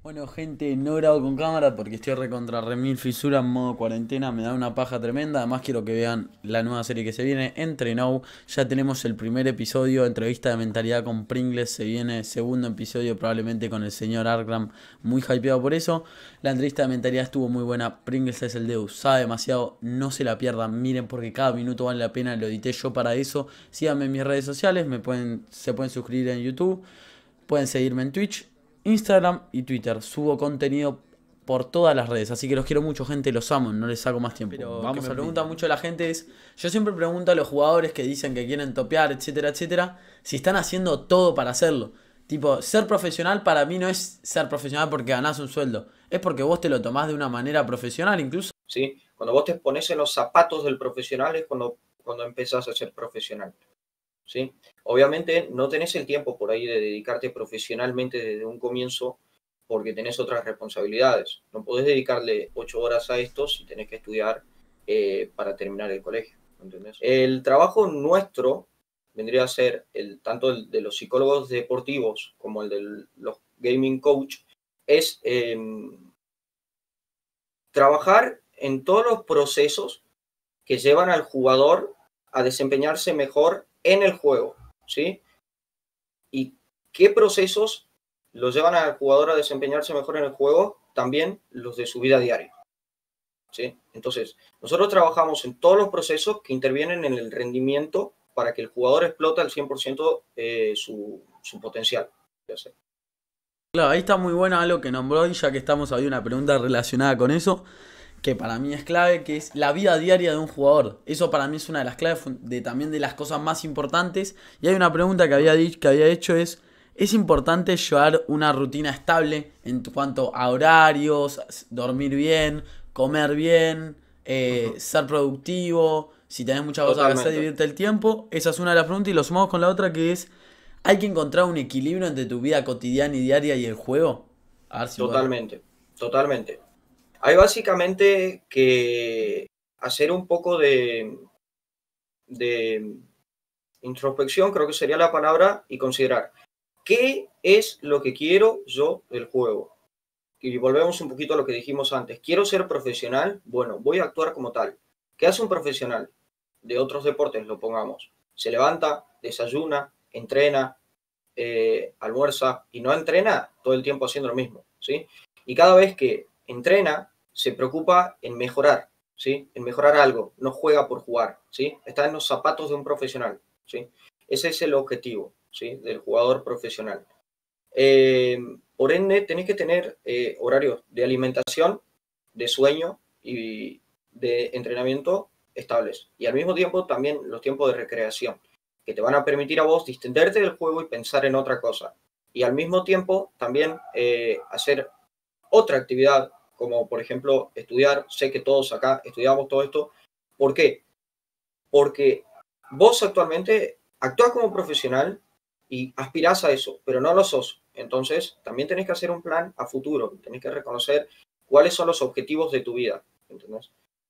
Bueno, gente, no grabo con cámara porque estoy recontra remil fisura en modo cuarentena, me da una paja tremenda. Además, quiero que vean la nueva serie que se viene, Entre Now. Ya tenemos el primer episodio, entrevista de mentalidad con Pringles. Se viene segundo episodio, probablemente con el señor Argram, muy hypeado por eso. La entrevista de mentalidad estuvo muy buena. Pringles es el Deus, sabe demasiado, no se la pierdan. Miren, porque cada minuto vale la pena, lo edité yo para eso. Síganme en mis redes sociales, se pueden suscribir en YouTube. Pueden seguirme en Twitch, Instagram y Twitter. Subo contenido por todas las redes. Así que los quiero mucho, gente. Los amo. No les saco más tiempo. Pero vamos, que me pregunta mucho la gente es... Yo siempre pregunto a los jugadores que dicen que quieren topear, etcétera, etcétera, si están haciendo todo para hacerlo. Tipo, ser profesional para mí no es ser profesional porque ganás un sueldo. Es porque vos te lo tomás de una manera profesional incluso. ¿Sí? Cuando vos te pones en los zapatos del profesional es cuando empezás a ser profesional. ¿Sí? Obviamente no tenés el tiempo por ahí de dedicarte profesionalmente desde un comienzo porque tenés otras responsabilidades. No podés dedicarle 8 horas a esto si tenés que estudiar para terminar el colegio. ¿Entendés? El trabajo nuestro vendría a ser tanto el de los psicólogos deportivos como el de los gaming coach, es trabajar en todos los procesos que llevan al jugador a desempeñarse mejor en el juego, ¿sí? ¿Y qué procesos los llevan al jugador a desempeñarse mejor en el juego? También los de su vida diaria, ¿sí? Entonces, nosotros trabajamos en todos los procesos que intervienen en el rendimiento para que el jugador explote al 100% su potencial. Claro, ahí está muy bueno algo que nombró y ya que estamos, había una pregunta relacionada con eso, que para mí es clave, que es la vida diaria de un jugador. Eso para mí es una de las claves también de las cosas más importantes. Y hay una pregunta que había hecho ¿es importante llevar una rutina estable en cuanto a horarios, dormir bien, comer bien, ser productivo, si tenés muchas cosas que hacer, Totalmente. dividirte el tiempo? Esa es una de las preguntas y lo sumamos con la otra que es, ¿hay que encontrar un equilibrio entre tu vida cotidiana y diaria y el juego? A ver si vos... Totalmente, totalmente. Hay básicamente que hacer un poco de introspección, creo que sería la palabra, y considerar qué es lo que quiero yo del juego. Y volvemos un poquito a lo que dijimos antes. ¿Quiero ser profesional? Bueno, voy a actuar como tal. ¿Qué hace un profesional de otros deportes? Lo pongamos. Se levanta, desayuna, entrena, almuerza y no entrena todo el tiempo haciendo lo mismo, ¿sí? Y cada vez que entrena, se preocupa en mejorar, ¿sí? En mejorar algo, no juega por jugar, ¿sí? Está en los zapatos de un profesional, ¿sí? Ese es el objetivo, ¿sí? Del jugador profesional. Por ende, tenés que tener horarios de alimentación, de sueño y de entrenamiento estables. Y al mismo tiempo también los tiempos de recreación, que te van a permitir a vos distenderte del juego y pensar en otra cosa. Y al mismo tiempo también hacer otra actividad, como por ejemplo estudiar. Sé que todos acá estudiamos todo esto. ¿Por qué? Porque vos actualmente actúas como profesional y aspirás a eso, pero no lo sos. Entonces, también tenés que hacer un plan a futuro, tenés que reconocer cuáles son los objetivos de tu vida. ¿Entendés?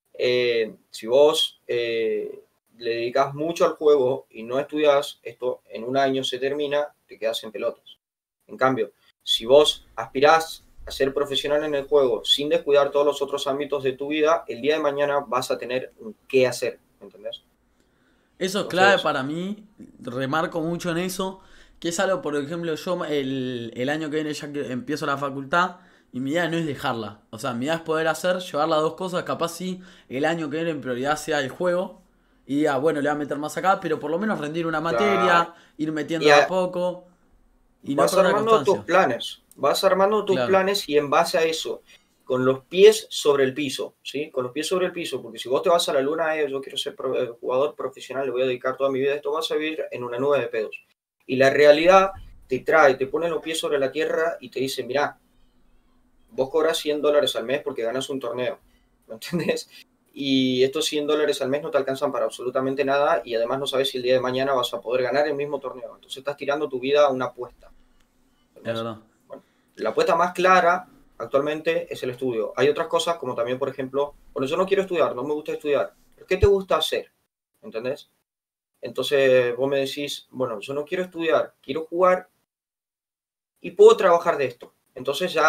Si vos le dedicas mucho al juego y no estudias, esto en un año se termina, te quedas en pelotas. En cambio, si vos aspirás a ser profesional en el juego sin descuidar todos los otros ámbitos de tu vida, el día de mañana vas a tener qué hacer, ¿entendés? Eso es clave Entonces, para mí, remarco mucho en eso, que es algo, por ejemplo, yo el año que viene ya que empiezo la facultad y mi idea no es dejarla, o sea, mi idea es poder hacer, llevar las dos cosas, capaz sí, el año que viene en prioridad sea el juego y diga, bueno, le voy a meter más acá, pero por lo menos rendir una claro. materia, ir metiendo Y de a poco y no vas perder la armando tus constancia. planes, vas armando tus Claro. planes y en base a eso, con los pies sobre el piso, ¿sí? Con los pies sobre el piso, porque si vos te vas a la luna, yo quiero ser jugador profesional, le voy a dedicar toda mi vida a esto, vas a vivir en una nube de pedos. Y la realidad te trae, te pone los pies sobre la tierra y te dice, mira, vos cobras $100 al mes porque ganas un torneo, ¿me entendés? Y estos $100 al mes no te alcanzan para absolutamente nada y además no sabes si el día de mañana vas a poder ganar el mismo torneo. Entonces estás tirando tu vida a una apuesta. Es ¿Entendés? verdad. Bueno, la apuesta más clara actualmente es el estudio. Hay otras cosas como también, por ejemplo, bueno, yo no quiero estudiar, no me gusta estudiar. ¿Pero qué te gusta hacer? ¿Entendés? Entonces vos me decís, bueno, yo no quiero estudiar, quiero jugar y puedo trabajar de esto. Entonces ya ahí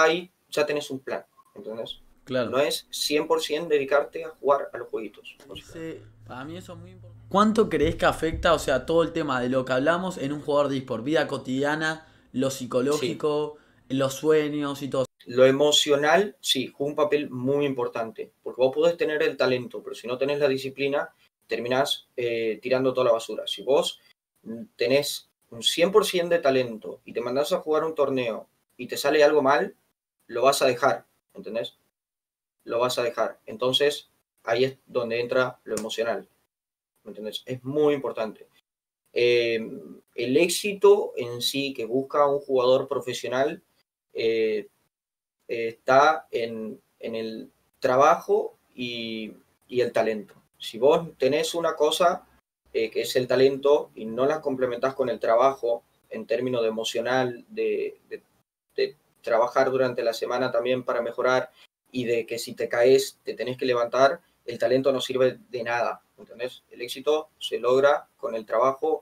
ya tenés un plan, ¿entendés? Claro. No es 100% dedicarte a jugar a los jueguitos. Para mí eso es muy importante. ¿Cuánto crees que afecta, o sea, todo el tema de lo que hablamos en un jugador de eSport? Vida cotidiana, lo Sí, psicológico, los sueños y todo. lo emocional, sí, juega un papel muy importante, porque vos podés tener el talento, pero si no tenés la disciplina, terminás tirando toda la basura. Si vos tenés un 100% de talento y te mandás a jugar un torneo y te sale algo mal, lo vas a dejar, ¿entendés? Lo vas a dejar. Entonces, ahí es donde entra lo emocional, ¿me entendés? Es muy importante. El éxito en sí que busca un jugador profesional eh, está en el trabajo y el talento. Si vos tenés una cosa que es el talento y no la complementás con el trabajo en términos de emocional, de trabajar durante la semana también para mejorar y de que si te caes te tenés que levantar, el talento no sirve de nada, ¿entendés? El éxito se logra con el trabajo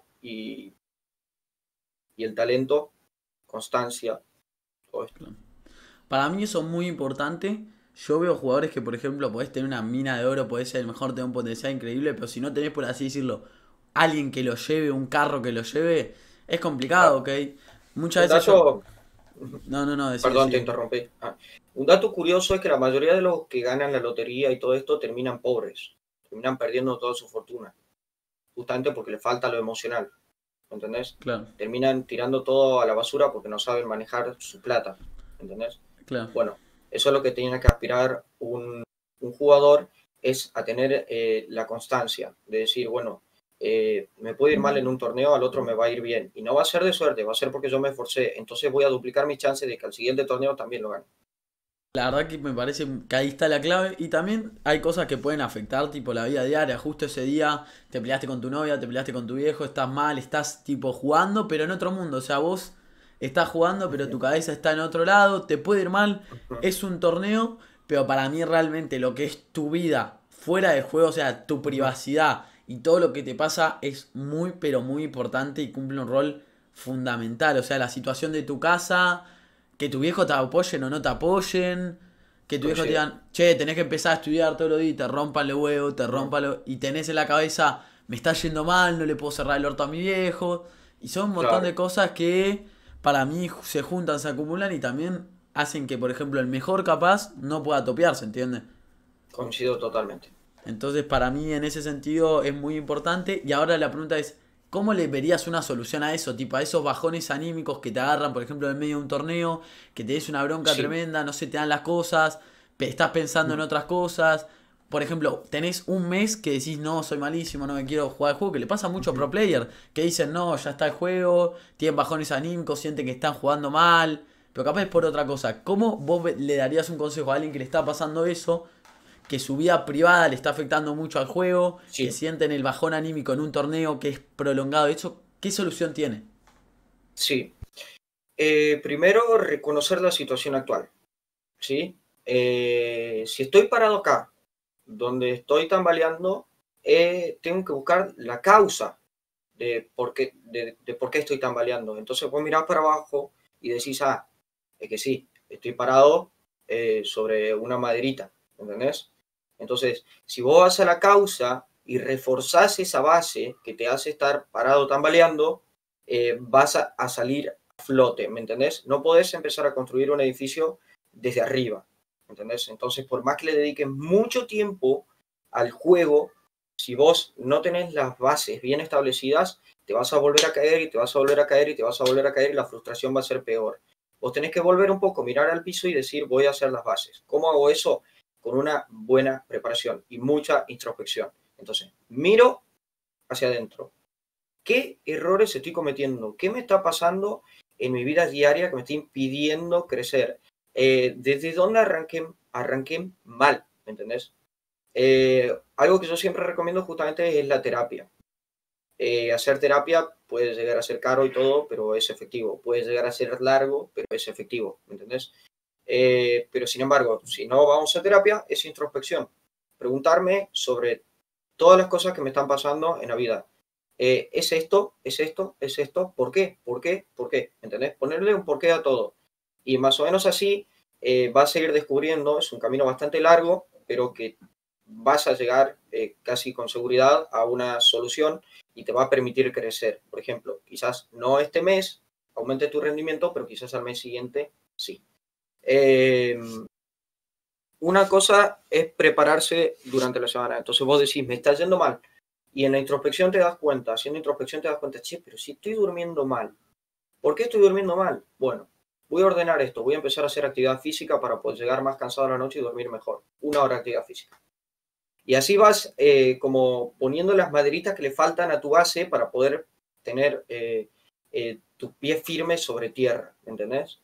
y el talento, constancia, todo esto. Para mí eso es muy importante. Yo veo jugadores que, por ejemplo, podés tener una mina de oro, podés ser el mejor, tener un potencial increíble, pero si no tenés, por así decirlo, alguien que lo lleve, un carro que lo lleve, es complicado, Ah, ¿ok? Muchas un veces yo... dato, No, no, no, perdón, te decir. interrumpí. Un dato curioso es que la mayoría de los que ganan la lotería y todo esto terminan pobres, terminan perdiendo toda su fortuna, justamente porque les falta lo emocional, ¿entendés? Claro, Terminan tirando todo a la basura porque no saben manejar su plata, ¿entendés? claro. Bueno, eso es lo que tiene que aspirar un jugador, es a tener la constancia, de decir, bueno, me puede ir mal en un torneo, al otro me va a ir bien. Y no va a ser de suerte, va a ser porque yo me esforcé. Entonces voy a duplicar mis chances de que al siguiente torneo también lo gane. La verdad que me parece que ahí está la clave. Y también hay cosas que pueden afectar, tipo la vida diaria. Justo ese día te peleaste con tu novia, te peleaste con tu viejo, estás mal, estás tipo jugando, pero en otro mundo. O sea, vos estás jugando, pero tu cabeza está en otro lado, te puede ir mal. Es un torneo, pero para mí realmente lo que es tu vida fuera del juego, o sea, tu privacidad y todo lo que te pasa es muy, pero muy importante y cumple un rol fundamental. O sea, la situación de tu casa, que tu viejo te apoyen o no te apoyen, que tu viejo te Coincido. digan, che, tenés que empezar a estudiar todos los días, te rompan los huevos, te Ujú. rompan los... Y tenés en la cabeza, me está yendo mal, no le puedo cerrar el orto a mi viejo. Y son un montón de Claro, cosas que para mí se juntan, se acumulan y también hacen que, por ejemplo, el mejor capaz no pueda topearse, ¿entiendes? coincido totalmente. Entonces, para mí, en ese sentido, es muy importante. Y ahora la pregunta es, ¿cómo le verías una solución a eso? Tipo, a esos bajones anímicos que te agarran, por ejemplo, en medio de un torneo, que te des una bronca Sí. tremenda, no se te dan las cosas, estás pensando en otras cosas. Por ejemplo, tenés un mes que decís, no, soy malísimo, no me quiero jugar el juego, que le pasa mucho a pro player, que dicen, no, ya está el juego, tienen bajones anímicos, sienten que están jugando mal, pero capaz es por otra cosa. ¿Cómo vos le darías un consejo a alguien que le está pasando eso, que su vida privada le está afectando mucho al juego, que Sí, sienten el bajón anímico en un torneo que es prolongado? ¿Eso qué solución tiene? sí. Primero, reconocer la situación actual, ¿sí? Si estoy parado acá, donde estoy tambaleando, tengo que buscar la causa de por qué estoy tambaleando. Entonces vos mirás para abajo y decís, ah, es que sí, estoy parado sobre una maderita, ¿entendés? Entonces, si vos vas a la causa y reforzás esa base que te hace estar parado tambaleando, vas a salir a flote, ¿me entendés? No podés empezar a construir un edificio desde arriba, ¿entendés? Entonces, por más que le dediques mucho tiempo al juego, si vos no tenés las bases bien establecidas, te vas a volver a caer y te vas a volver a caer y te vas a volver a caer y la frustración va a ser peor. Vos tenés que volver un poco, mirar al piso y decir, voy a hacer las bases. ¿Cómo hago eso? Con una buena preparación y mucha introspección. Entonces, miro hacia adentro. ¿Qué errores estoy cometiendo? ¿Qué me está pasando en mi vida diaria que me está impidiendo crecer? ¿Desde dónde arranqué mal? ¿Me entendés? Algo que yo siempre recomiendo justamente es la terapia. Hacer terapia puede llegar a ser caro y todo, pero es efectivo. Puede llegar a ser largo, pero es efectivo, ¿me entendés? Pero sin embargo, si no vamos a terapia, es introspección. Preguntarme sobre todas las cosas que me están pasando en la vida. ¿Es esto? ¿Es esto? ¿Es esto? ¿Por qué? ¿Por qué? ¿Por qué? ¿Entendés? Ponerle un porqué a todo. Y más o menos así vas a ir descubriendo, es un camino bastante largo, pero que vas a llegar casi con seguridad a una solución y te va a permitir crecer. Por ejemplo, quizás no este mes aumente tu rendimiento, pero quizás al mes siguiente sí. Una cosa es prepararse durante la semana. Entonces vos decís, me está yendo mal. Y en la introspección te das cuenta, haciendo introspección te das cuenta, che, pero si estoy durmiendo mal. ¿Por qué estoy durmiendo mal? Bueno, voy a ordenar esto, voy a empezar a hacer actividad física para poder llegar más cansado a la noche y dormir mejor. 1 hora de actividad física. Y así vas como poniendo las maderitas que le faltan a tu base para poder tener tu pie firme sobre tierra, ¿entendés?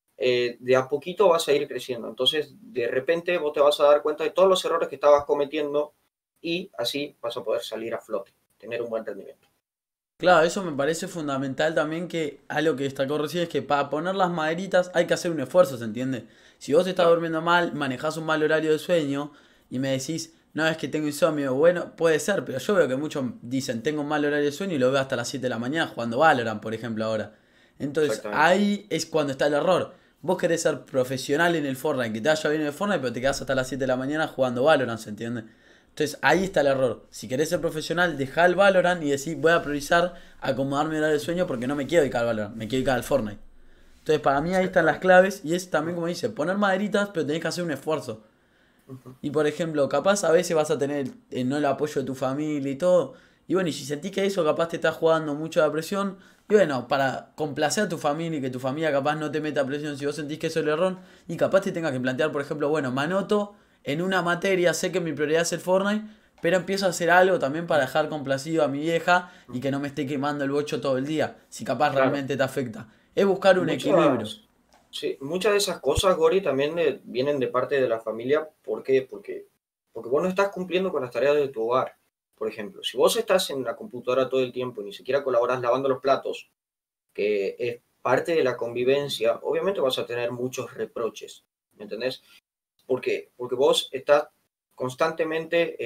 De a poquito vas a ir creciendo. Entonces, de repente vos te vas a dar cuenta de todos los errores que estabas cometiendo y así vas a poder salir a flote, tener un buen rendimiento. Claro, eso me parece fundamental también que algo que destacó recién es que para poner las maderitas hay que hacer un esfuerzo, ¿se entiende? Si vos estás Claro, durmiendo mal, manejás un mal horario de sueño y me decís, no, es que tengo insomnio, bueno, puede ser, pero yo veo que muchos dicen, tengo un mal horario de sueño y lo veo hasta las 7 de la mañana jugando Valorant, por ejemplo, ahora. Entonces, exactamente. ahí es cuando está el error. Vos querés ser profesional en el Fortnite, que te vaya bien en el Fortnite, pero te quedás hasta las 7 de la mañana jugando Valorant, ¿se entiende? Entonces ahí está el error. Si querés ser profesional, dejá el Valorant y decís, voy a priorizar acomodarme horario de sueño porque no me quiero dedicar al Valorant, me quiero dedicar al Fortnite. Entonces para mí ahí están las Exactamente. claves y es también como dice, poner maderitas, pero tenés que hacer un esfuerzo. Ujú. Y por ejemplo, capaz a veces vas a tener no el apoyo de tu familia y todo. Y bueno, y si sentís que eso capaz te está jugando mucho la presión, y bueno, para complacer a tu familia y que tu familia capaz no te meta presión si vos sentís que eso es el error, y capaz te tengas que plantear, por ejemplo, bueno, me anoto en una materia, sé que mi prioridad es el Fortnite, pero empiezo a hacer algo también para dejar complacido a mi vieja y que no me esté quemando el bocho todo el día, si capaz Claro. realmente te afecta. Es buscar un equilibrio. Muchas, sí, muchas de esas cosas, Gori, también vienen de parte de la familia. ¿Por qué? Porque vos no estás cumpliendo con las tareas de tu hogar. Por ejemplo, si vos estás en la computadora todo el tiempo y ni siquiera colaboras lavando los platos, que es parte de la convivencia, obviamente vas a tener muchos reproches. ¿Me entendés? ¿Por qué? Porque vos estás constantemente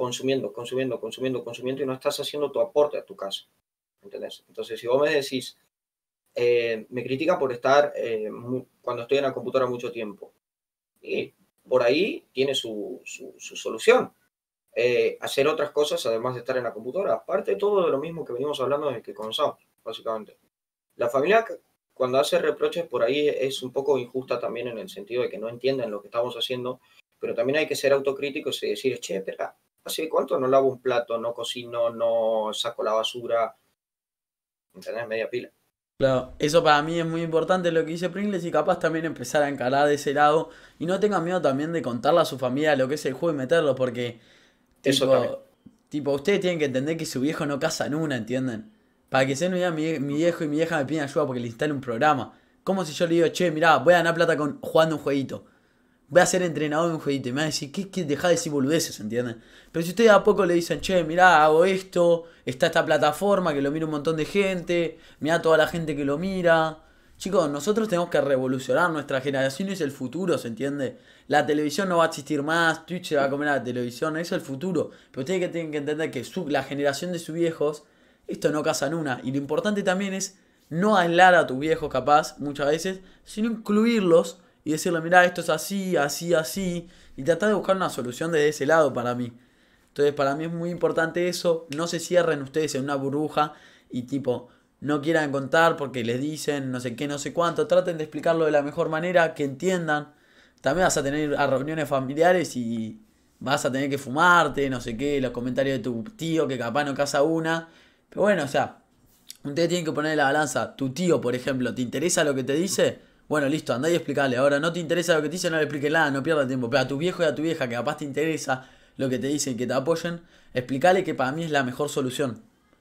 consumiendo y no estás haciendo tu aporte a tu casa. ¿Me entendés? Entonces, si vos me decís, me critica por estar cuando estoy en la computadora mucho tiempo. Y por ahí tiene su solución. Hacer otras cosas además de estar en la computadora. Aparte de todo de lo mismo que venimos hablando desde que comenzamos, básicamente. La familia cuando hace reproches por ahí es un poco injusta también en el sentido de que no entienden lo que estamos haciendo, pero también hay que ser autocríticos y decir, che, espera, ¿hace cuánto no lavo un plato, no cocino, no saco la basura? ¿Entendés? Media pila. Claro, eso para mí es muy importante lo que dice Pringles y capaz también empezar a encarar de ese lado y no tengan miedo también de contarle a su familia lo que es el juego y meterlo porque Eso también. tipo, ustedes tienen que entender que su viejo no casa en una, ¿entienden? Para que se no diga mi viejo y mi vieja me piden ayuda porque le instale un programa. Como si yo le digo, che, mirá, voy a ganar plata jugando un jueguito. Voy a ser entrenador de un jueguito. Y me va a decir, ¿qué dejá de decir boludeces, ¿entienden? Pero si ustedes a poco le dicen, che, mirá, hago esto, está esta plataforma que lo mira un montón de gente, mirá toda la gente que lo mira. Chicos, nosotros tenemos que revolucionar, nuestra generación es el futuro, ¿se entiende? La televisión no va a existir más, Twitch se va a comer a la televisión, eso es el futuro. Pero ustedes que tienen que entender que la generación de sus viejos, esto no casa en una. Y lo importante también es no aislar a tus viejos capaz, muchas veces, sino incluirlos y decirle, mirá, esto es así, así, así, y tratar de buscar una solución desde ese lado para mí. Entonces, para mí es muy importante eso, no se cierren ustedes en una burbuja y tipo, no quieran contar porque les dicen no sé qué, no sé cuánto, traten de explicarlo de la mejor manera, que entiendan. También vas a tener a reuniones familiares y vas a tener que fumarte, no sé qué, los comentarios de tu tío que capaz no casa una. Pero bueno, o sea, ustedes tienen que poner en la balanza. Tu tío, por ejemplo, ¿te interesa lo que te dice? Bueno, listo, andá y explicale. Ahora, no te interesa lo que te dice, no le expliques nada, no pierdas tiempo. Pero a tu viejo y a tu vieja, que capaz te interesa lo que te dicen y que te apoyen, explicale que para mí es la mejor solución.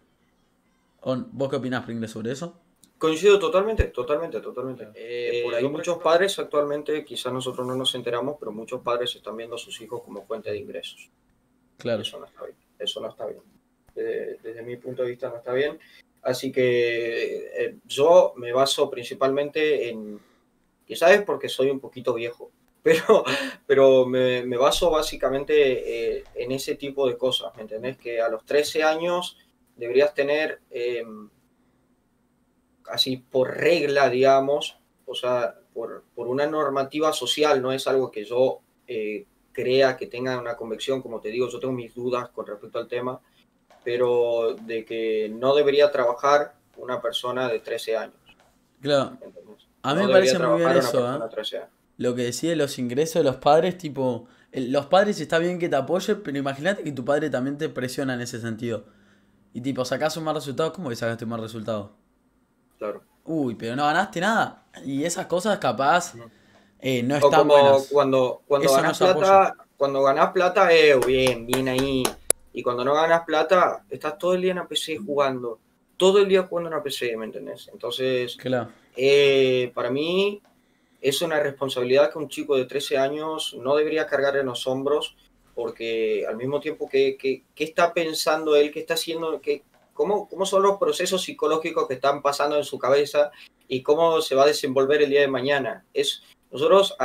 ¿Vos qué opinás, Pringles, sobre eso? Coincido totalmente, totalmente, totalmente. Claro. Por ahí Yo, por muchos ejemplo, padres actualmente, quizás nosotros no nos enteramos, pero muchos padres están viendo a sus hijos como fuente de ingresos. Y claro. eso no está bien. Eso no está bien. Desde mi punto de vista no está bien. Así que yo me baso principalmente en, quizás es porque soy un poquito viejo, pero me baso básicamente en ese tipo de cosas, ¿me entendés? Que a los 13 años deberías tener así por regla, digamos, o sea, por una normativa social, no es algo que yo crea que tenga una convicción, como te digo, yo tengo mis dudas con respecto al tema, pero de que no debería trabajar una persona de 13 años. Claro. ¿Entendés? A mí No me debería parece muy bien trabajar una eso, ¿eh? persona de 13 años. Lo que decía de los ingresos de los padres, tipo, los padres está bien que te apoyen, pero imagínate que tu padre también te presiona en ese sentido. Y tipo, sacás un mal resultado, ¿cómo que sacaste un mal resultado? Claro. Uy, pero no ganaste nada. Y esas cosas capaz no O están como buenas. cuando Eso no es apoyo. cuando ganas plata, bien, bien ahí. Y cuando no ganas plata, estás todo el día en la PC jugando. Todo el día jugando en la PC, ¿me entendés? Entonces, Claro. para mí es una responsabilidad que un chico de 13 años no debería cargar en los hombros, porque al mismo tiempo ¿qué está pensando él? ¿Qué está haciendo? ¿Cómo son los procesos psicológicos que están pasando en su cabeza y cómo se va a desenvolver el día de mañana? Nosotros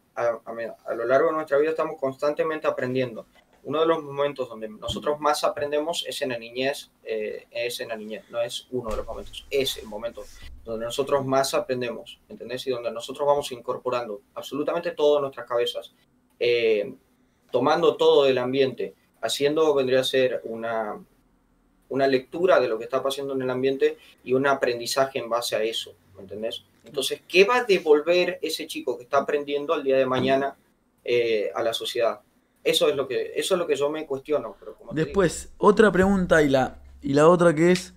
a lo largo de nuestra vida estamos constantemente aprendiendo. Uno de los momentos donde nosotros más aprendemos es en la niñez, no es uno de los momentos, es el momento donde nosotros más aprendemos, ¿entendés? Y donde nosotros vamos incorporando absolutamente todo en nuestras cabezas, tomando todo del ambiente, vendría a ser una lectura de lo que está pasando en el ambiente y un aprendizaje en base a eso, ¿me entendés? Entonces, ¿qué va a devolver ese chico que está aprendiendo al día de mañana a la sociedad? Eso es lo que yo me cuestiono, pero como te digo. Después, otra pregunta y la otra que es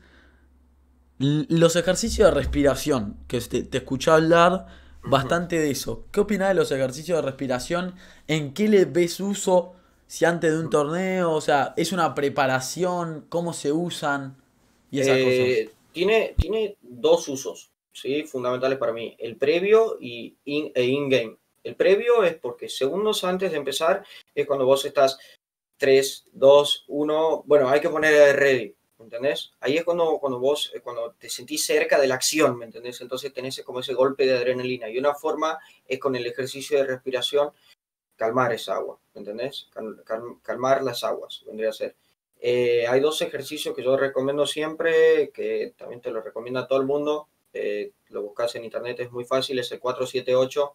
los ejercicios de respiración, que te escuché hablar bastante de eso. ¿Qué opinás de los ejercicios de respiración? ¿En qué le ves uso? Si antes de un torneo, o sea, ¿es una preparación? ¿Cómo se usan? Y esas cosas. Tiene dos usos, ¿sí? Fundamentales para mí, el previo e in-game. El previo es porque segundos antes de empezar es cuando vos estás 3, 2, 1, bueno, hay que poner ready, ¿me entendés? Ahí es cuando te sentís cerca de la acción, ¿me entendés? Entonces tenés como ese golpe de adrenalina y una forma es con el ejercicio de respiración calmar esa agua, ¿me entendés? Calmar las aguas, vendría a ser. Hay dos ejercicios que yo recomiendo siempre, que también te lo recomiendo a todo el mundo. Lo buscas en internet, es muy fácil, es el 4-7-8.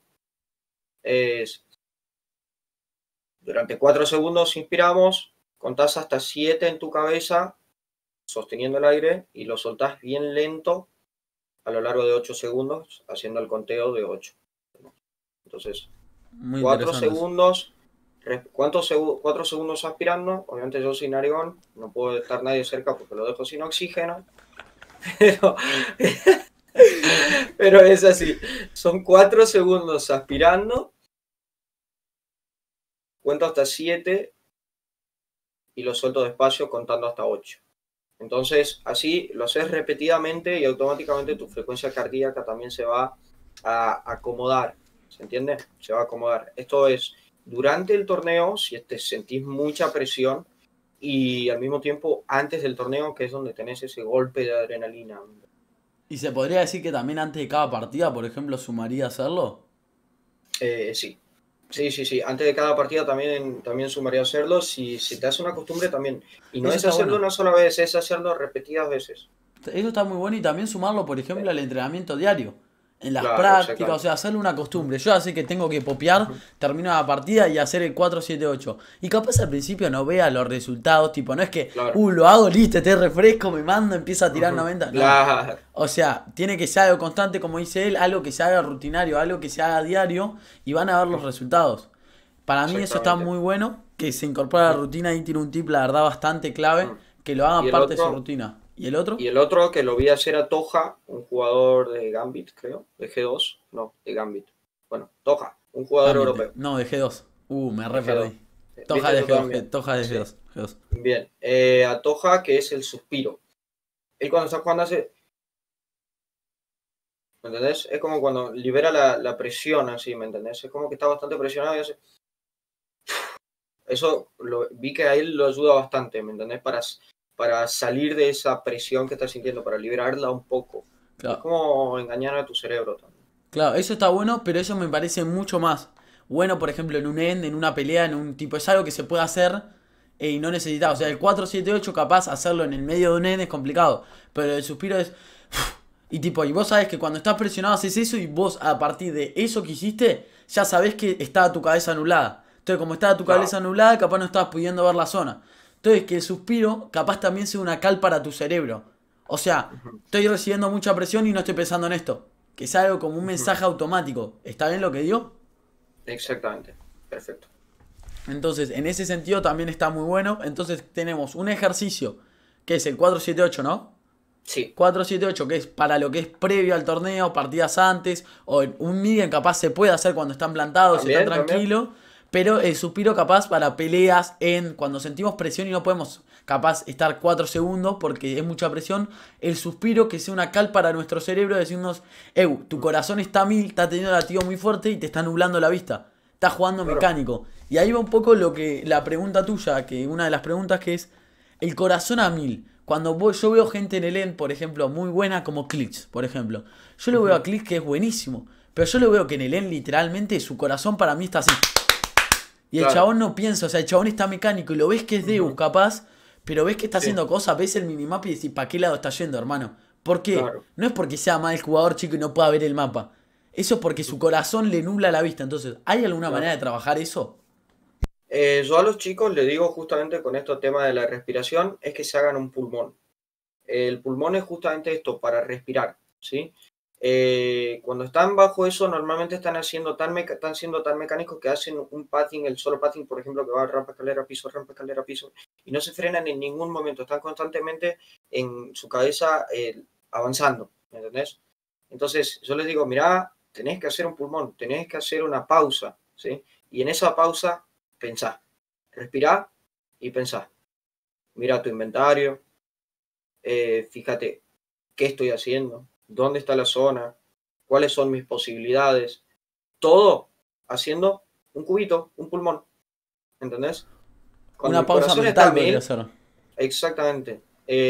Es, durante 4 segundos inspiramos, contás hasta 7 en tu cabeza, sosteniendo el aire, y lo soltás bien lento a lo largo de 8 segundos, haciendo el conteo de 8. Entonces, Muy 4 interesantes. segundos. 4 segundos aspirando, obviamente yo soy narigón, no puedo estar nadie cerca porque lo dejo sin oxígeno, pero, pero es así, son 4 segundos aspirando, cuento hasta 7 y lo suelto despacio contando hasta 8. Entonces así lo haces repetidamente y automáticamente tu frecuencia cardíaca también se va a acomodar, ¿se entiende? Se va a acomodar. Esto es durante el torneo, si te sentís mucha presión, y al mismo tiempo antes del torneo, que es donde tenés ese golpe de adrenalina. ¿Y se podría decir que también antes de cada partida, por ejemplo, sumaría hacerlo? Sí. Sí. Antes de cada partida también sumaría hacerlo. Si te hace una costumbre también. Y no Eso es está hacerlo bueno. una sola vez, es hacerlo repetidas veces. Eso está muy bueno y también sumarlo, por ejemplo, al entrenamiento diario. En las Claro, prácticas, o exactamente. sea, hacerle una costumbre. Yo ya sé que tengo que popear, termino la partida y hacer el 4-7-8. Y capaz al principio no vea los resultados, tipo, no es que, Claro. lo hago, listo, te refresco, me mando, empieza a tirar 90. No. Claro. O sea, tiene que ser algo constante, como dice él, algo que se haga rutinario, algo que se haga diario y van a ver los resultados. Para mí eso está Exactamente. muy bueno, que se incorpora a la rutina y tiene un tip, la verdad, bastante clave, que lo haga Y el parte de su otro, rutina. ¿Y el otro? y el otro que lo vi hacer a Toja, un jugador de Gambit, creo, de G2, no, de Gambit. Bueno, Toja, un jugador Ámbite. europeo No, de G2. Me de re G2. perdí. Toja ¿Viste de tú G2, también? Toja de Sí, G2. G2. bien. A Toja, que es el suspiro. Él cuando está jugando hace, ¿me entendés? Es como cuando libera la presión así, ¿me entendés? Es como que está bastante presionado y hace... Eso vi que a él lo ayuda bastante, ¿me entendés? Para salir de esa presión que estás sintiendo, para liberarla un poco. Es Claro. como engañar a tu cerebro también. Claro, eso está bueno, pero eso me parece mucho más bueno, por ejemplo, en un end, en una pelea, en un tipo. Es algo que se puede hacer y no necesitas. O sea, el 4-7-8 capaz hacerlo en el medio de un end es complicado. Pero el suspiro es. Y tipo, y vos sabés que cuando estás presionado haces eso y vos a partir de eso que hiciste, ya sabés que está tu cabeza anulada. Entonces, como está tu cabeza Claro. anulada, capaz no estabas pudiendo ver la zona. Entonces, que el suspiro capaz también sea una cal para tu cerebro. O sea, Ujú, estoy recibiendo mucha presión y no estoy pensando en esto. Que es algo como un ujú. mensaje automático. ¿Está bien lo que digo? Exactamente. Perfecto. Entonces, en ese sentido también está muy bueno. Entonces, tenemos un ejercicio que es el 4-7-8, ¿no? Sí, 4-7-8, que es para lo que es previo al torneo, partidas antes, o un medium capaz se puede hacer cuando están plantados y están también, también. tranquilos, pero el suspiro capaz para peleas en cuando sentimos presión y no podemos capaz estar 4 segundos porque es mucha presión, el suspiro que sea una cal para nuestro cerebro decirnos, tu corazón está a mil, está teniendo un latido muy fuerte y te está nublando la vista, está jugando Claro. mecánico. Y ahí va un poco lo que la pregunta tuya, que una de las preguntas que es el corazón a mil. Cuando yo veo gente en el EN, por ejemplo, muy buena como Klitsch, por ejemplo. Yo lo veo a Ujú, Klitsch que es buenísimo. Pero yo lo veo que en el EN literalmente su corazón para mí está así. Y el claro. chabón no piensa, o sea, el chabón está mecánico y lo ves que es Deus Ujú, capaz, pero ves que está sí, haciendo cosas, ves el minimap y decís, ¿para qué lado está yendo, hermano? ¿Por qué? claro. No es porque sea mal jugador chico y no pueda ver el mapa. Eso es porque su Ujú, corazón le nubla la vista. Entonces, ¿hay alguna manera claro. de trabajar eso? Yo a los chicos les digo justamente con este tema de la respiración, es que se hagan un pulmón. El pulmón es justamente esto, para respirar, ¿sí? Cuando están bajo eso, normalmente están siendo tan mecánicos que hacen un padding, el solo padding, por ejemplo, que va rampa, escalera, piso, y no se frenan en ningún momento, están constantemente en su cabeza avanzando, ¿me entendés? Entonces, yo les digo, mirá, tenés que hacer un pulmón, tenés que hacer una pausa, ¿sí? Y en esa pausa, pensá, respirá y pensá. Mira tu inventario, fíjate qué estoy haciendo, dónde está la zona, cuáles son mis posibilidades, todo haciendo un cubito, un pulmón, ¿entendés? Cuando Una el pausa corazón está a mental podría mil, ser. exactamente.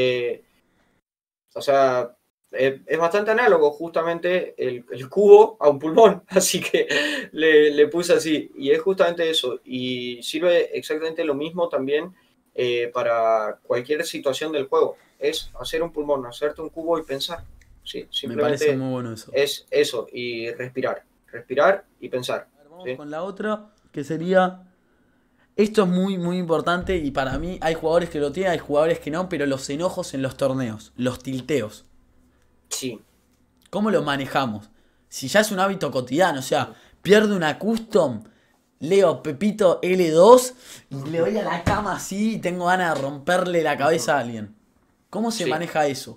O sea, es bastante análogo justamente el cubo a un pulmón, así que le puse así. Y es justamente eso. Y sirve exactamente lo mismo también para cualquier situación del juego. Es hacer un pulmón, hacerte un cubo y pensar. Sí, Me parece simplemente muy bueno eso. es eso y respirar. Respirar y pensar. A ver, vamos ¿Sí? con la otra, que sería... Esto es muy, muy importante y para mí hay jugadores que lo tienen, hay jugadores que no, pero los enojos en los torneos, los tilteos, Sí. ¿cómo los manejamos? Si ya es un hábito cotidiano, o sea, pierdo una custom, leo Pepito L2 y le doy a la cama así y tengo ganas de romperle la cabeza a alguien. ¿Cómo se Sí. maneja eso?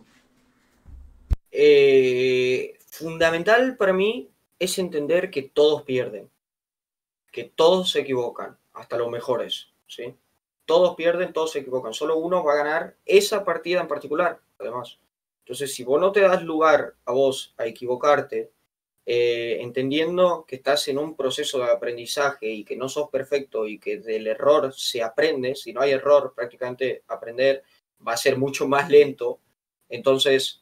Fundamental para mí es entender que todos pierden, que todos se equivocan, hasta los mejores, ¿sí? Todos pierden, todos se equivocan, solo uno va a ganar esa partida en particular, además. Entonces, si vos no te das lugar a vos a equivocarte, entendiendo que estás en un proceso de aprendizaje y que no sos perfecto y que del error se aprende, si no hay error, prácticamente aprender va a ser mucho más lento. Entonces,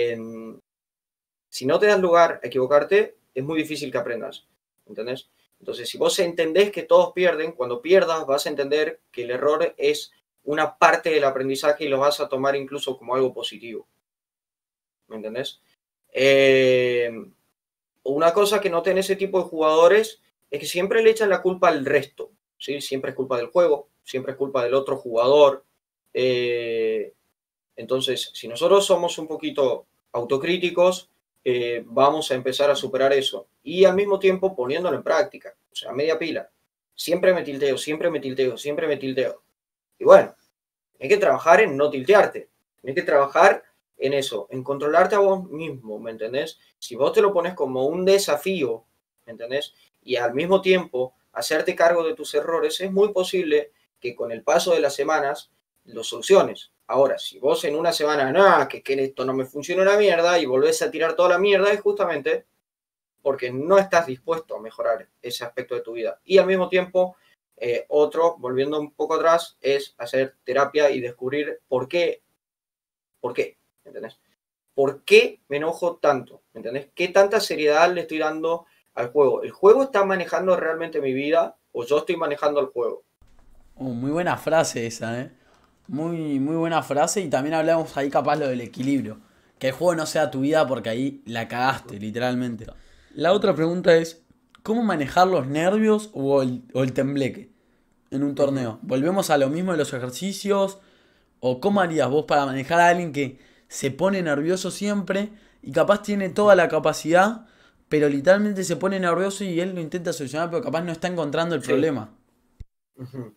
si no te das lugar a equivocarte, es muy difícil que aprendas, ¿entendés? Entonces, si vos entendés que todos pierden, cuando pierdas vas a entender que el error es una parte del aprendizaje y lo vas a tomar incluso como algo positivo, ¿me entendés? Eh, una cosa que noté en ese tipo de jugadores es que siempre le echan la culpa al resto, ¿sí? Siempre es culpa del juego, siempre es culpa del otro jugador. Eh, entonces, si nosotros somos un poquito autocríticos, vamos a empezar a superar eso. Y al mismo tiempo poniéndolo en práctica, o sea, media pila. Siempre me tilteo, siempre me tilteo, siempre me tilteo. Y bueno, hay que trabajar en no tiltearte. Hay que trabajar en eso, en controlarte a vos mismo, ¿me entendés? Si vos te lo pones como un desafío, ¿me entendés? Y al mismo tiempo hacerte cargo de tus errores, es muy posible que con el paso de las semanas lo soluciones. Ahora, si vos en una semana, no, que esto no me funciona una mierda y volvés a tirar toda la mierda, es justamente porque no estás dispuesto a mejorar ese aspecto de tu vida. Y al mismo tiempo, otro, volviendo un poco atrás, es hacer terapia y descubrir por qué, ¿entendés? ¿Por qué me enojo tanto? ¿Entendés? ¿Qué tanta seriedad le estoy dando al juego? ¿El juego está manejando realmente mi vida o yo estoy manejando el juego? Muy buena frase esa, ¿eh? Muy, muy buena frase y también hablamos ahí capaz lo del equilibrio. Que el juego no sea tu vida porque ahí la cagaste, literalmente. La otra pregunta es, ¿cómo manejar los nervios o el tembleque en un Ujú. torneo? ¿Volvemos a lo mismo de los ejercicios? ¿O cómo harías vos para manejar a alguien que se pone nervioso siempre y capaz tiene toda la capacidad, pero literalmente se pone nervioso y él lo intenta solucionar, pero capaz no está encontrando el Sí. problema? Ujú.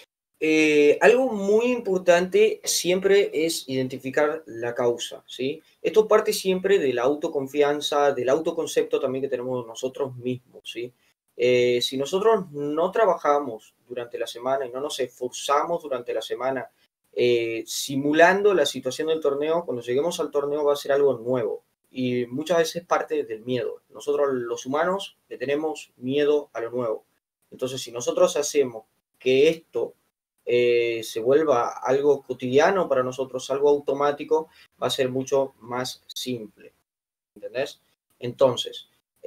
Algo muy importante siempre es identificar la causa, ¿sí? Esto parte siempre de la autoconfianza, del autoconcepto también que tenemos nosotros mismos, ¿sí? Si nosotros no trabajamos durante la semana y no nos esforzamos durante la semana simulando la situación del torneo, cuando lleguemos al torneo va a ser algo nuevo y muchas veces parte del miedo. Nosotros los humanos le tenemos miedo a lo nuevo. Entonces, si nosotros hacemos que esto se vuelva algo cotidiano para nosotros, algo automático, va a ser mucho más simple, ¿entendés? Entonces,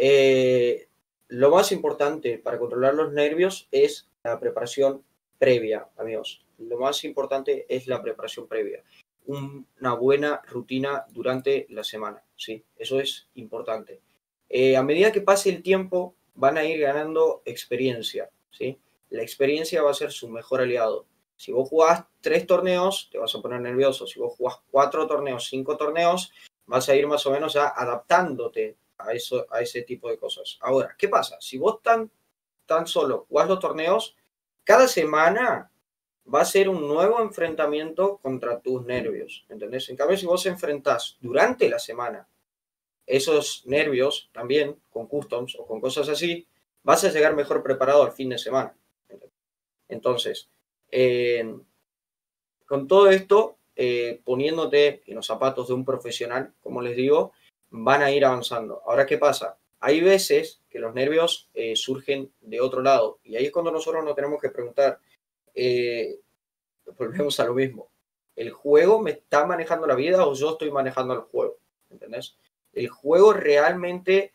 lo más importante para controlar los nervios es la preparación previa, amigos. Lo más importante es la preparación previa. Una buena rutina durante la semana, ¿sí? Eso es importante. A medida que pase el tiempo, van a ir ganando experiencia, ¿sí? La experiencia va a ser su mejor aliado. Si vos jugás 3 torneos, te vas a poner nervioso. Si vos jugás 4 torneos, 5 torneos, vas a ir más o menos ya adaptándote a eso, a ese tipo de cosas. Ahora, ¿qué pasa? Si vos tan solo jugás los torneos, cada semana va a ser un nuevo enfrentamiento contra tus nervios, ¿entendés? En cambio, si vos enfrentás durante la semana esos nervios también con customs o con cosas así, vas a llegar mejor preparado al fin de semana. Entonces, eh, con todo esto, poniéndote en los zapatos de un profesional, como les digo, van a ir avanzando. Ahora, ¿qué pasa? Hay veces que los nervios surgen de otro lado y ahí es cuando nosotros nos tenemos que preguntar, eh, volvemos a lo mismo, ¿el juego me está manejando la vida o yo estoy manejando el juego? ¿Entendés? El juego realmente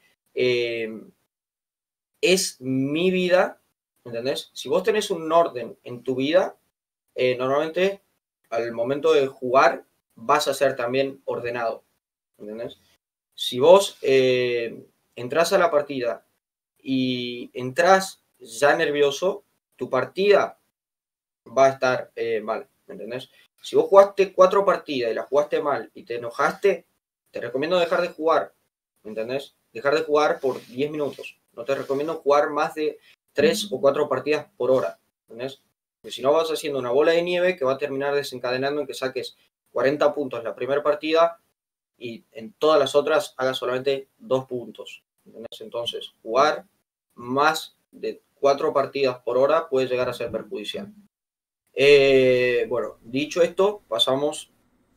es mi vida, ¿entendés? Si vos tenés un orden en tu vida, normalmente al momento de jugar vas a ser también ordenado, ¿entendés? Si vos entras a la partida y entras ya nervioso, tu partida va a estar mal, ¿entendés? Si vos jugaste 4 partidas y las jugaste mal y te enojaste, te recomiendo dejar de jugar, ¿entendés? Dejar de jugar por 10 minutos. No te recomiendo jugar más de 3 o 4 partidas por hora, ¿entendés? Porque si no vas haciendo una bola de nieve que va a terminar desencadenando en que saques 40 puntos en la primera partida y en todas las otras hagas solamente 2 puntos, ¿entendés? Entonces, jugar más de 4 partidas por hora puede llegar a ser perjudicial. Bueno, dicho esto, pasamos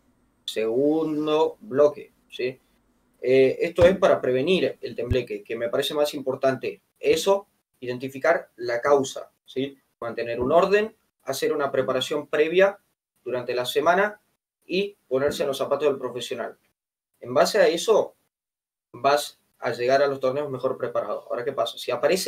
segundo bloque, ¿sí? Esto es para prevenir el tembleque, que me parece más importante. Eso, identificar la causa, ¿sí? Mantener un orden, hacer una preparación previa durante la semana y ponerse en los zapatos del profesional. En base a eso, vas a llegar a los torneos mejor preparado. Ahora, ¿qué pasa?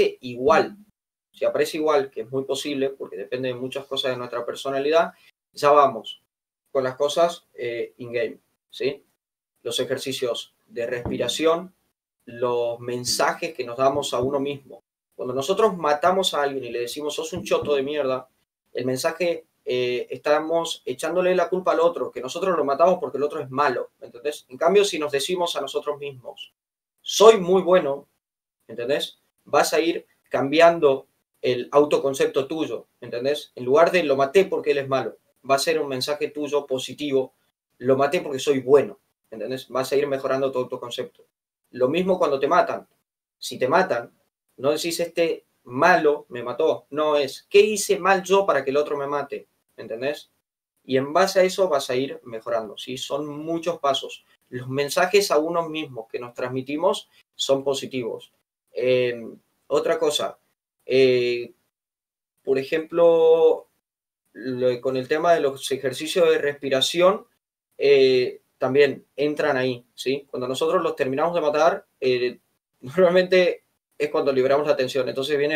Si aparece igual, que es muy posible, porque depende de muchas cosas de nuestra personalidad, ya vamos con las cosas in-game, ¿sí? Los ejercicios de respiración, los mensajes que nos damos a uno mismo. Cuando nosotros matamos a alguien y le decimos, sos un choto de mierda, el mensaje estamos echándole la culpa al otro, que nosotros lo matamos porque el otro es malo, ¿entendés? En cambio, si nos decimos a nosotros mismos, soy muy bueno, ¿entendés? Vas a ir cambiando el autoconcepto tuyo, ¿entendés? En lugar de lo maté porque él es malo, va a ser un mensaje tuyo positivo, lo maté porque soy bueno, ¿entendés? Vas a ir mejorando tu autoconcepto. Lo mismo cuando te matan. Si te matan, no decís este malo me mató, no es, ¿qué hice mal yo para que el otro me mate? ¿Entendés? Y en base a eso vas a ir mejorando, ¿sí? Son muchos pasos. Los mensajes a uno mismos que nos transmitimos son positivos. Eh, Otra cosa, eh, por ejemplo, con el tema de los ejercicios de respiración, también entran ahí, ¿sí? Cuando nosotros los terminamos de matar, normalmente es cuando liberamos la tensión. Entonces viene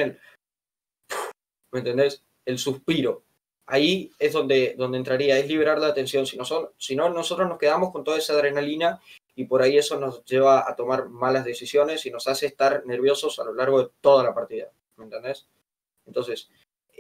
¿me entendés? El suspiro. Ahí es donde entraría, es liberar la tensión. Si no, nosotros nos quedamos con toda esa adrenalina y por ahí eso nos lleva a tomar malas decisiones y nos hace estar nerviosos a lo largo de toda la partida, ¿me entendés? Entonces,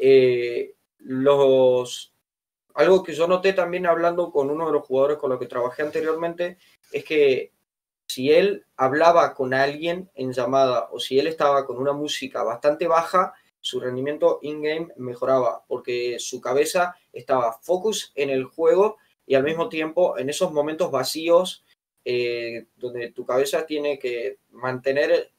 algo que yo noté también hablando con uno de los jugadores con los que trabajé anteriormente es que si él hablaba con alguien en llamada o si él estaba con una música bastante baja, su rendimiento in-game mejoraba porque su cabeza estaba focus en el juego y al mismo tiempo en esos momentos vacíos donde tu cabeza tiene que mantener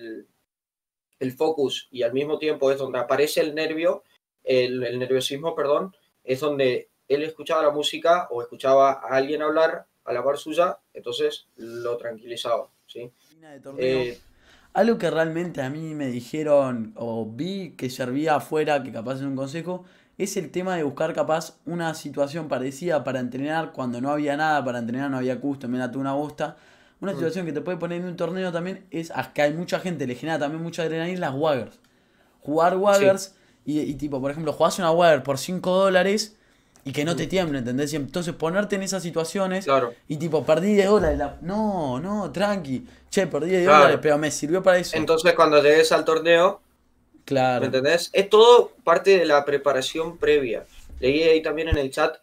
el focus y al mismo tiempo es donde aparece el nervio, el nerviosismo, perdón, es donde él escuchaba la música o escuchaba a alguien hablar a la par suya, entonces lo tranquilizaba, ¿sí? De torneo. Eh, Algo que realmente a mí me dijeron o vi que servía afuera, que capaz es un consejo, es el tema de buscar capaz una situación parecida para entrenar cuando no había nada para entrenar, no había custom, era toda una bosta. Una mm, situación que te puede poner en un torneo también es que hay mucha gente, le genera también mucha adrenalina las Waggers. Jugar sí, Waggers y tipo, por ejemplo, jugás una Wagger por $5 y que no te mm, tiemble, ¿entendés? Y entonces ponerte en esas situaciones claro, y tipo, perdí $10. No, no, tranqui. Che, perdí $10, claro. pero me sirvió para eso. Entonces cuando llegues al torneo, ¿me Claro. entendés? Es todo parte de la preparación previa. Leí ahí también en el chat,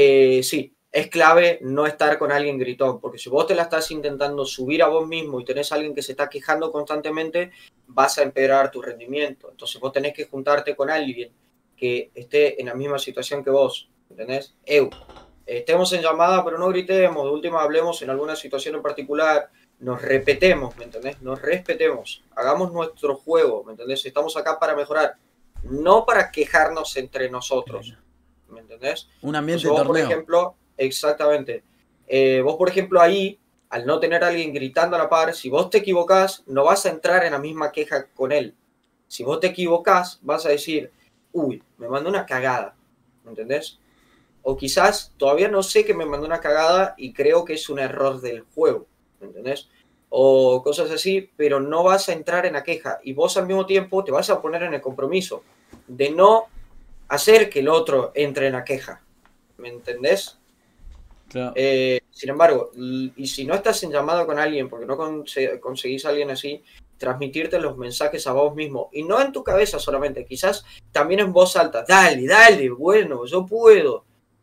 sí, es clave no estar con alguien gritón, porque si vos te la estás intentando subir a vos mismo y tenés a alguien que se está quejando constantemente, vas a empeorar tu rendimiento. Entonces vos tenés que juntarte con alguien que esté en la misma situación que vos, ¿entendés? Estemos en llamada, pero no gritemos, de última hablemos en alguna situación en particular, nos repetemos, ¿me entendés? Nos respetemos, hagamos nuestro juego, ¿me entendés? Estamos acá para mejorar, no para quejarnos entre nosotros, Plena. ¿me entendés? Un ambiente Entonces de vos, por torneo. ejemplo, exactamente, vos, por ejemplo, ahí, al no tener a alguien gritando a la par, si vos te equivocás, no vas a entrar en la misma queja con él. Si vos te equivocás, vas a decir, uy, me mandó una cagada, ¿me entendés? O quizás todavía no sé que me mandó una cagada y creo que es un error del juego, ¿me entendés? O cosas así, pero no vas a entrar en la queja y vos al mismo tiempo te vas a poner en el compromiso de no hacer que el otro entre en la queja, ¿me entendés? Claro. Sin embargo, y si no estás en llamada con alguien porque no conseguís a alguien así, transmitirte los mensajes a vos mismo y no en tu cabeza solamente, quizás también en voz alta, dale, dale, bueno, yo puedo,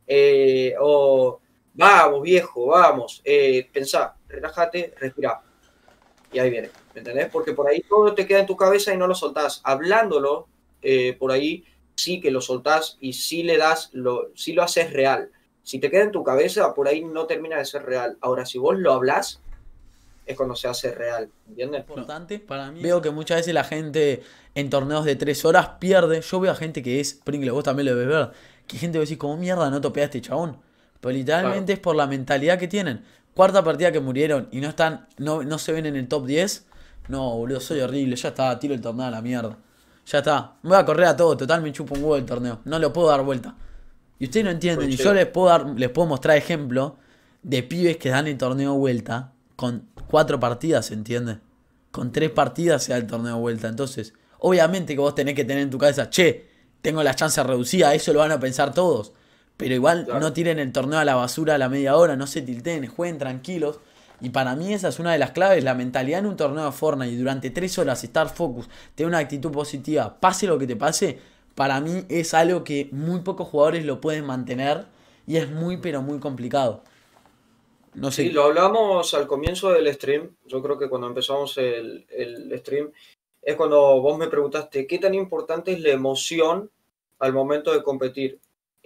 o vamos viejo, vamos, pensá, relájate, respirá y ahí viene, ¿me entendés? Porque por ahí todo te queda en tu cabeza y no lo soltás, hablándolo, por ahí sí que lo soltás y sí le das, sí lo haces real. Si te queda en tu cabeza, por ahí no termina de ser real. Ahora, si vos lo hablás, es cuando se hace real, ¿entiendes? Importante para mí. Veo que muchas veces la gente en torneos de 3 horas pierde. Yo veo a gente que es Pringle, vos también lo debes ver. Que gente que decís, ¿cómo mierda no topea a este chabón? Pero Claro, literalmente es por la mentalidad que tienen. Cuarta partida que murieron y no están, no se ven en el top 10. No, boludo, soy horrible. Ya está, tiro el torneo a la mierda. Ya está. Me voy a correr a todo, total me chupo un huevo el torneo. No lo puedo dar vuelta. Y ustedes no entienden, y yo coincido. les puedo mostrar ejemplos de pibes que dan el torneo vuelta con 4 partidas, ¿se entiende? Con 3 partidas se da el torneo vuelta. Entonces, obviamente que vos tenés que tener en tu cabeza, che, tengo la chance reducida, eso lo van a pensar todos. Pero igual no Claro. tiren el torneo a la basura a la media hora, no se tilten, jueguen tranquilos. Y para mí esa es una de las claves, la mentalidad en un torneo de Fortnite y durante 3 horas estar focus, tener una actitud positiva, pase lo que te pase, para mí es algo que muy pocos jugadores lo pueden mantener y es muy pero muy complicado. No sé. Sí, lo hablamos al comienzo del stream. Yo creo que cuando empezamos el stream es cuando vos me preguntaste qué tan importante es la emoción al momento de competir.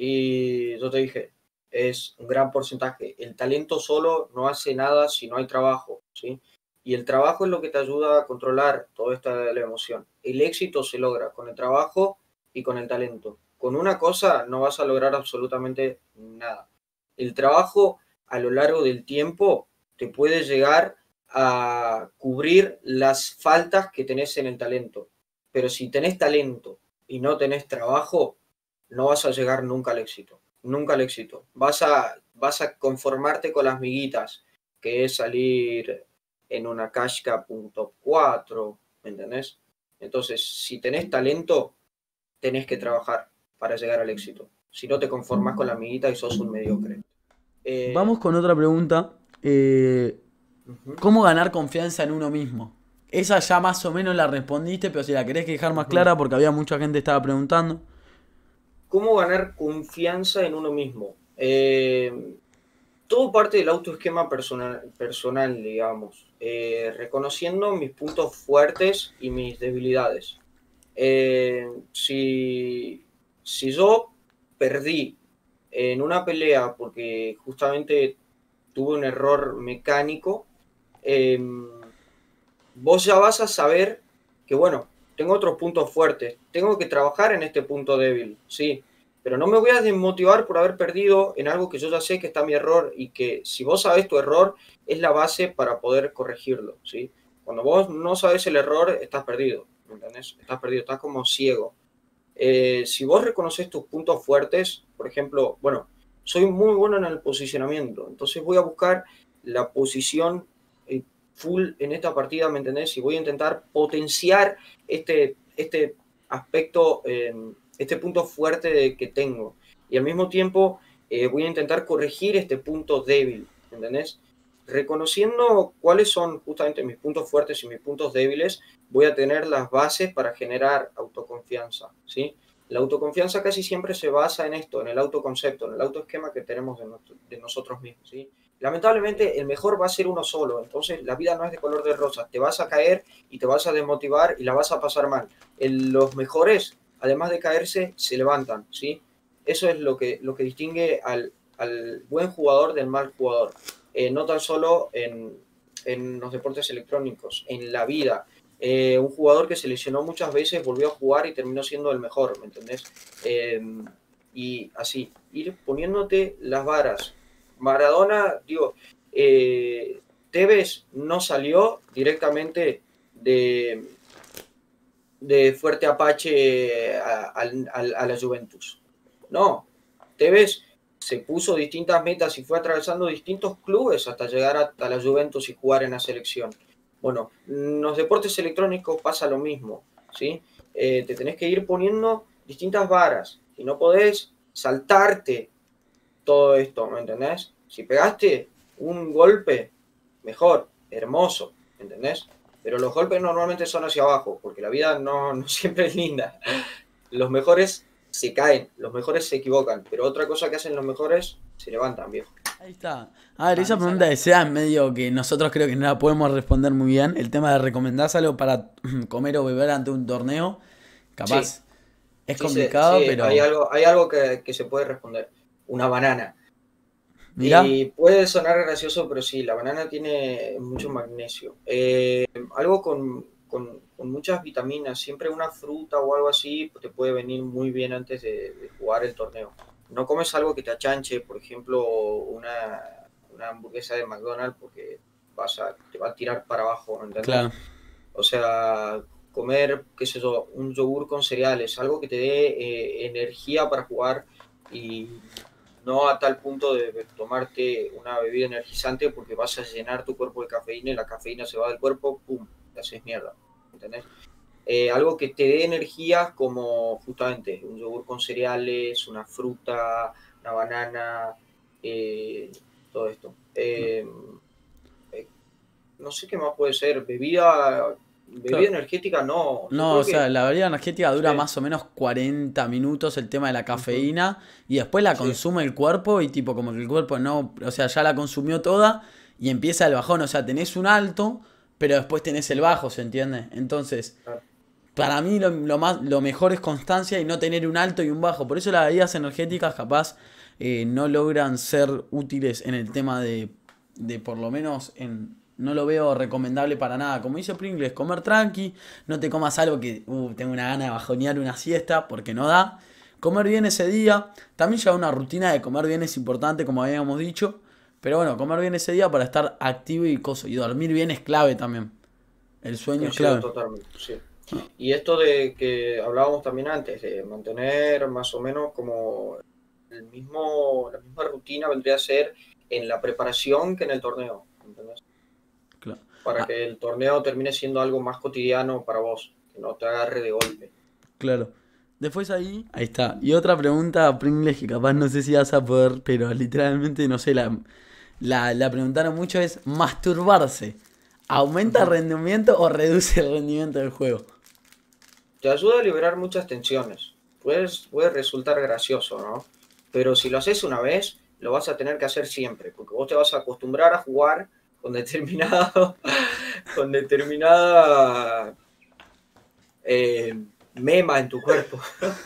Y yo te dije, es un gran porcentaje. El talento solo no hace nada si no hay trabajo, ¿sí? Y el trabajo es lo que te ayuda a controlar toda esta la emoción. El éxito se logra con el trabajo y con el talento. Con una cosa no vas a lograr absolutamente nada. El trabajo a lo largo del tiempo te puede llegar a cubrir las faltas que tenés en el talento. Pero si tenés talento y no tenés trabajo, no vas a llegar nunca al éxito. Nunca al éxito. Vas a conformarte con las miguitas, que es salir en una cash cap un top 4, ¿me entendés? Entonces, si tenés talento, tenés que trabajar para llegar al éxito. Si no te conformas con la amiguita y sos un mediocre. Vamos Eh, con otra pregunta. Ujú, ¿Cómo ganar confianza en uno mismo? Esa ya más o menos la respondiste, pero si la querés dejar más ujú. clara, porque había mucha gente que estaba preguntando. ¿Cómo ganar confianza en uno mismo? Todo parte del autoesquema personal, digamos, reconociendo mis puntos fuertes y mis debilidades. Si yo perdí en una pelea porque justamente tuve un error mecánico, eh, vos ya vas a saber que, bueno, tengo otros puntos fuertes, tengo que trabajar en este punto débil, sí, pero no me voy a desmotivar por haber perdido en algo que yo ya sé que está mi error y que si vos sabés tu error es la base para poder corregirlo, ¿sí? Cuando vos no sabes el error, estás perdido, ¿me entendés? Estás perdido, estás como ciego. Si vos reconoces tus puntos fuertes, por ejemplo, bueno, soy muy bueno en el posicionamiento, entonces voy a buscar la posición full en esta partida, ¿me entendés? Y voy a intentar potenciar este aspecto, este punto fuerte que tengo. Y al mismo tiempo voy a intentar corregir este punto débil, ¿me entendés? Reconociendo cuáles son justamente mis puntos fuertes y mis puntos débiles, voy a tener las bases para generar autoconfianza, ¿sí? La autoconfianza casi siempre se basa en esto, en el autoconcepto, en el autoesquema que tenemos de nosotros mismos, ¿sí? Lamentablemente el mejor va a ser uno solo, entonces la vida no es de color de rosa, te vas a caer y te vas a desmotivar y la vas a pasar mal. Los mejores, además de caerse, se levantan, ¿sí? Eso es lo que distingue al buen jugador del mal jugador. No tan solo en los deportes electrónicos, en la vida. Un jugador que se lesionó muchas veces volvió a jugar y terminó siendo el mejor, ¿me entendés? Eh, y así, ir poniéndote las varas. Maradona, digo, Tevez no salió directamente de Fuerte Apache a la Juventus. No, Tevez se puso distintas metas y fue atravesando distintos clubes hasta llegar a la Juventus y jugar en la selección. Bueno, en los deportes electrónicos pasa lo mismo, ¿sí? Te tenés que ir poniendo distintas varas y no podés saltarte todo esto, ¿me entendés? Si pegaste un golpe, mejor, hermoso, ¿me entendés? Pero los golpes normalmente son hacia abajo, porque la vida no siempre es linda. Los mejores se caen, los mejores se equivocan, pero otra cosa que hacen los mejores, se levantan, viejo. Ahí está. A ver, esa pregunta de SEA medio que nosotros creo que no la podemos responder muy bien. El tema de recomendar algo para comer o beber ante un torneo, Sí, capaz es sí, complicado, sí, pero hay algo que se puede responder. Una banana. mirá, Y puede sonar gracioso, pero sí, la banana tiene mucho magnesio. Algo con muchas vitaminas, siempre una fruta o algo así te puede venir muy bien antes de jugar el torneo. No comes algo que te achanche, por ejemplo, una hamburguesa de McDonald's porque te va a tirar para abajo, ¿entendés? claro. O sea, comer, qué sé yo, un yogur con cereales, algo que te dé energía para jugar y no a tal punto de tomarte una bebida energizante porque vas a llenar tu cuerpo de cafeína y la cafeína se va del cuerpo, ¡pum!, te haces mierda, ¿entendés? Algo que te dé energía como justamente un yogur con cereales, una fruta, una banana, eh, todo esto. No sé qué más puede ser, bebida Claro. energética no, yo No, o creo sea, que la bebida energética dura sí. más o menos 40 minutos el tema de la Ujú, cafeína y después la sí, consume el cuerpo y tipo como que el cuerpo no, o sea, ya la consumió toda y empieza el bajón, o sea, tenés un alto, pero después tenés el ujú, bajo, ¿se entiende? Entonces, claro, para mí lo mejor es constancia y no tener un alto y un bajo. Por eso las bebidas energéticas capaz no logran ser útiles en el tema de por lo menos no lo veo recomendable para nada. Como dice Pringles, comer tranqui, no te comas algo que tengo una gana de bajonear una siesta porque no da. Comer bien ese día. También llevar una rutina de comer bien es importante, como habíamos dicho. Pero bueno, comer bien ese día para estar activo y coso. Y dormir bien es clave también. El sueño es coincido clave. totalmente, sí. Y esto de que hablábamos también antes, de mantener más o menos como la misma rutina vendría a ser en la preparación que en el torneo, ¿entendés? Claro. Para Ah, que el torneo termine siendo algo más cotidiano para vos, que no te agarre de golpe. claro. Después ahí está. Y otra pregunta, Pringles, que capaz no sé si vas a poder, pero literalmente no sé, la preguntaron mucho es, ¿masturbarse aumenta el rendimiento o reduce el rendimiento del juego? Te ayuda a liberar muchas tensiones. Puede resultar gracioso, ¿no? Pero si lo haces una vez, lo vas a tener que hacer siempre, porque vos te vas a acostumbrar a jugar con con determinada mema en tu cuerpo.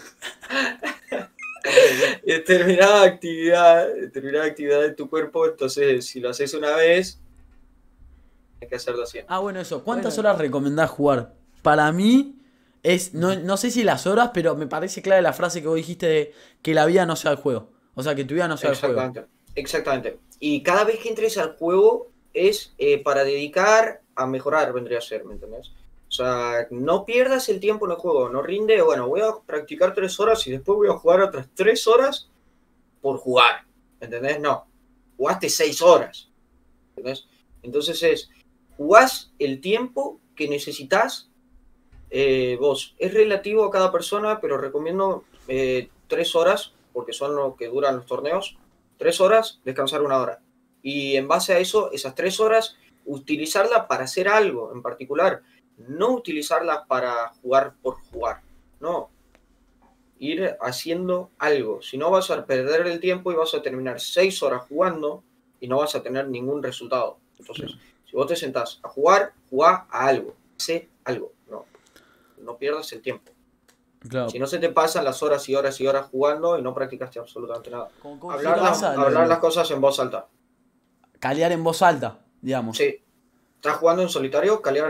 determinada actividad en tu cuerpo. Entonces, si lo haces una vez, hay que hacerlo siempre. Ah, bueno, eso. ¿Cuántas horas recomendás jugar? Para mí es, no sé si las horas, pero me parece clave la frase que vos dijiste de que la vida no sea el juego. O sea, que tu vida no sea el juego. Exactamente. Y cada vez que entres al juego es para dedicar a mejorar, vendría a ser, ¿me entendés? O sea, no pierdas el tiempo en el juego, no rinde, bueno, voy a practicar 3 horas y después voy a jugar otras 3 horas por jugar, ¿entendés? No, jugaste 6 horas, ¿entendés? Entonces jugás el tiempo que necesitas vos. Es relativo a cada persona, pero recomiendo 3 horas, porque son lo que duran los torneos. 3 horas, descansar 1 hora. Y en base a eso, esas 3 horas, utilizarla para hacer algo en particular. No utilizarla para jugar por jugar. No. Ir haciendo algo. Si no, vas a perder el tiempo y vas a terminar 6 horas jugando y no vas a tener ningún resultado. Entonces, si vos te sentás a jugar, jugá a algo. Hacé algo. No pierdas el tiempo. Claro. Si no, se te pasan las horas y horas y horas jugando y no practicaste absolutamente nada. Hablar las cosas en voz alta. Calear en voz alta, digamos. Sí. Estás jugando en solitario, calear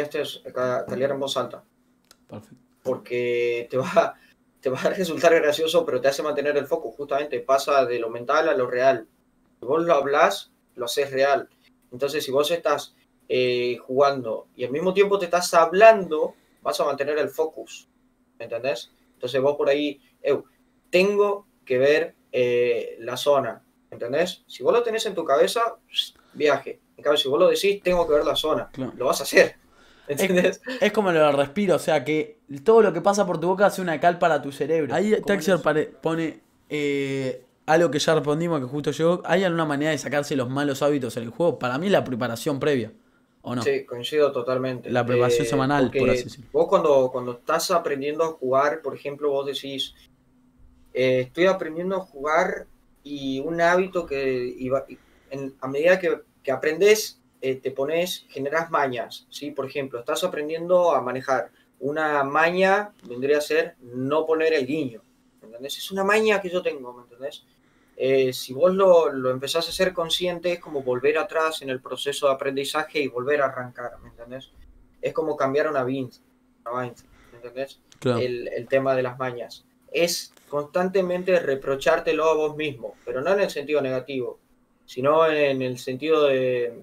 en voz alta. Perfecto. Porque te va a resultar gracioso, pero te hace mantener el foco. Justamente pasa de lo mental a lo real. Si vos lo hablás, lo haces real. Entonces, si vos estás jugando y al mismo tiempo te estás hablando, vas a mantener el focus, ¿me entendés? Entonces vos por ahí, tengo que ver la zona, ¿me entendés? Si vos lo tenés en tu cabeza, viaje. En cambio, si vos lo decís, tengo que ver la zona, claro, lo vas a hacer, ¿entendés? Es como lo del respiro, o sea que todo lo que pasa por tu boca hace una cal para tu cerebro. Ahí Texer pone algo que ya respondimos, que justo llegó. ¿Hay alguna manera de sacarse los malos hábitos en el juego? Para mí la preparación previa. ¿O no? Sí, coincido totalmente. La preparación semanal, por así decirlo. Vos cuando estás aprendiendo a jugar, por ejemplo, vos decís, estoy aprendiendo a jugar y un hábito que a medida que aprendes, generas mañas, ¿sí? Por ejemplo, estás aprendiendo a manejar. Una maña vendría a ser no poner el guiño, ¿me entendés? Es una maña que yo tengo, ¿me entendés? Si vos lo empezás a ser consciente, es como volver atrás en el proceso de aprendizaje y volver a arrancar, ¿me entendés? Es como cambiar una Vint, ¿me entendés? Claro. El tema de las mañas. Es constantemente reprochártelo a vos mismo, pero no en el sentido negativo, sino en el sentido de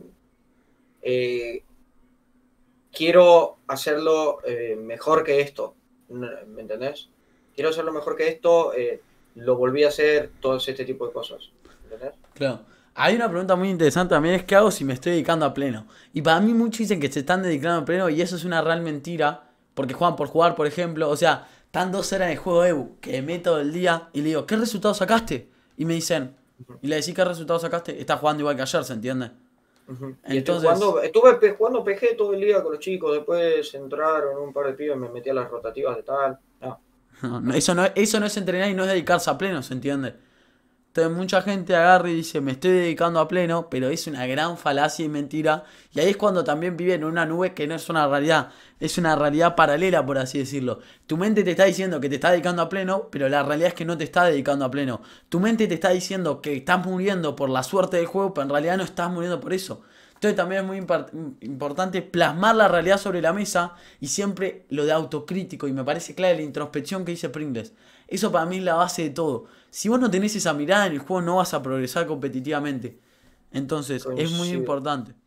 quiero hacerlo mejor que esto, ¿me entendés? Quiero hacerlo mejor que esto, lo volví a hacer, todo este tipo de cosas, ¿entendés? Claro. Hay una pregunta muy interesante también, es ¿qué hago si me estoy dedicando a pleno? Y para mí muchos dicen que se están dedicando a pleno y eso es una real mentira, porque juegan por jugar, por ejemplo, o sea, están 2 horas en el juego Evo, que meto todo el día y le digo, ¿qué resultado sacaste? Y me dicen, y le decís, ¿qué resultado sacaste? Estás jugando igual que ayer, ¿se entiende? Entonces, estuve jugando PG todo el día con los chicos, después entraron un par de pibes, me metí a las rotativas de tal. No, eso no es entrenar y no es dedicarse a pleno, ¿se entiende? Entonces mucha gente agarra y dice, me estoy dedicando a pleno, pero es una gran falacia y mentira. Y ahí es cuando también viven en una nube que no es una realidad, es una realidad paralela, por así decirlo. Tu mente te está diciendo que te está dedicando a pleno, pero la realidad es que no te está dedicando a pleno. Tu mente te está diciendo que estás muriendo por la suerte del juego, pero en realidad no estás muriendo por eso. Entonces también es muy importante plasmar la realidad sobre la mesa y siempre lo de autocrítico. Y me parece clave la introspección que dice Pringles. Eso para mí es la base de todo. Si vos no tenés esa mirada en el juego no vas a progresar competitivamente. Entonces es muy importante.